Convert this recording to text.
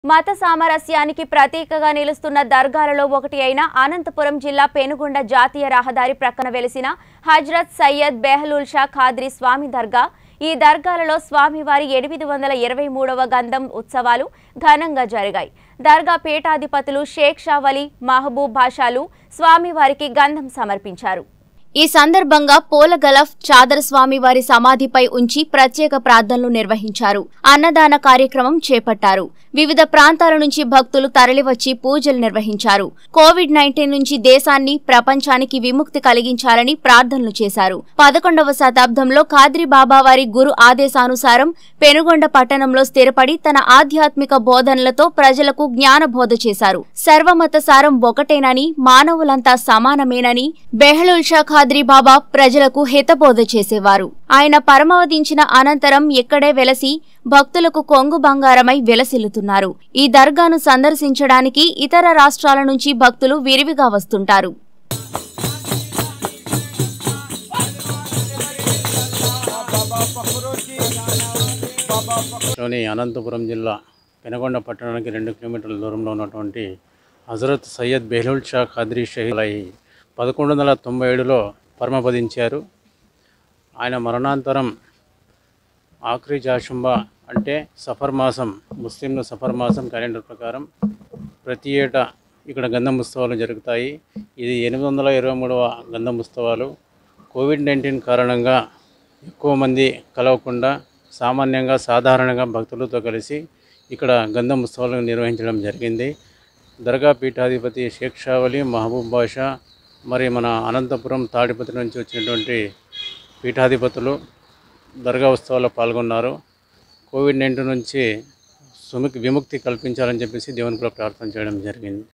మత సామరస్యానికి ప్రతీకగా నిలుస్తున్న దర్గాలలో ఒకటి అయిన అనంతపురం జిల్లా పెనుగొండ జాతీయ రహదారి ప్రక్కన వెలిసిన హజ్రత్ సయ్యద్ బెహలూల్ షా ఖాద్రీ స్వామి దర్గా ఈ దర్గాలలో స్వామివారి 823వ గంధం ఉత్సవాలు ఘనంగా జరిగాయి. దర్గా పీఠాధిపతులు షేక్ షా వలీ మహబూబ్ బాషాలు స్వామివారికి గంధం సమర్పించారు. ఈ సందర్భంగా పోలగలఫ్ చాదర్ స్వామివారి సమాధిపై ఉంచి ప్రత్యేక ప్రార్థనలు నిర్వహించారు. అన్నదాన కార్యక్రమం చేపట్టారు. వివిధ ప్రాంతాల నుంచి భక్తులు తరలివచ్చి పూజలు నిర్వహించారు. కోవిడ్-19 నుంచి దేశాన్ని ప్రపంచానికి విముక్తి కలిగించాలని ప్రార్థనలు చేశారు. 11వ శతాబ్దంలో ఖాద్రీ బాబావారి గురు ఆదేశానుసారం పెనుగొండ పట్టణంలో స్థిరపడి తన ఆధ్యాత్మిక బోధనలతో ప్రజలకు జ్ఞానబోధ చేశారు. సర్వమత సారం ఒకటేనని, మానవులంతా సమానమేనని బెహలూల్ షా ఖాద్రీ బాబా ప్రజలకు హితబోధ చేసేవారు. ఆయన పరమవదించిన అనంతరం ఇక్కడే వెలసి భక్తులకు కొంగు బంగారమై విలసిల్లుతున్నారు. ఈ దర్గాను సందర్శించడానికి ఇతర రాష్ట్రాల నుంచి భక్తులు విరివిగా వస్తుంటారు. అనంతపురం జిల్లా పెనుగొండ పట్టణానికి 2 కిలోమీటర్ల దూరంలో ఉన్నటువంటి హజరత్ సయ్యద్ బెహలూల్ షా ఖాద్రీ షహీద్ 1197లో పరమపదించారు. ఆయన మరణాంతరం ఆఖరి జాషుంబా అంటే సఫర్ మాసం, ముస్లింల సఫర్ మాసం క్యాలెండర్ ప్రకారం ప్రతి ఏటా ఇక్కడ గంధం ఉత్సవాలు జరుగుతాయి. ఇది 823వ గంధం ఉత్సవాలు. కోవిడ్-19 కారణంగా ఎక్కువ మంది కలవకుండా సామాన్యంగా సాధారణంగా భక్తులతో కలిసి ఇక్కడ గంధం ఉత్సవాలను నిర్వహించడం జరిగింది. దర్గా పీఠాధిపతి షేక్ షా వలీ మహబూబ్ బాషా మరి మన అనంతపురం తాడిపత్రి నుంచి వచ్చినటువంటి పీఠాధిపతులు దర్గా ఉత్సవాల్లో పాల్గొన్నారు. కోవిడ్-19 నుంచి విముక్తి కల్పించాలని చెప్పేసి దేవుని కూడా ప్రార్థన చేయడం జరిగింది.